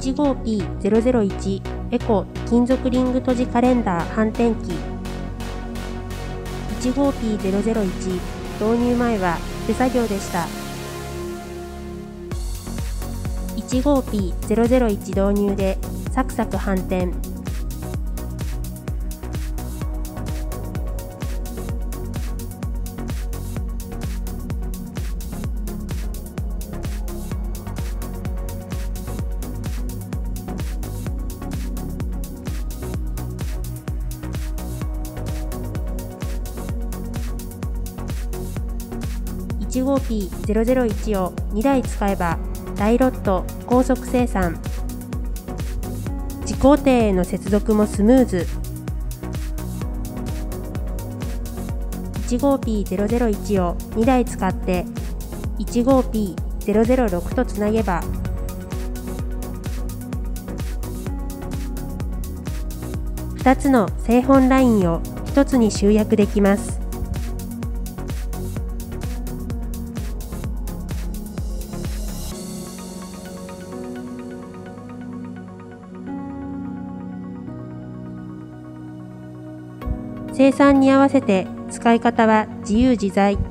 15P001 エコ金属リング閉じカレンダー反転機。 15P001 導入前は手作業でした。 15P001 導入でサクサク反転。15P001 を2台使えば大ロット高速生産。自工程への接続もスムーズ。 15P001 を2台使って 15P006 とつなげば2つの製本ラインを1つに集約できます。生産に合わせて使い方は自由自在。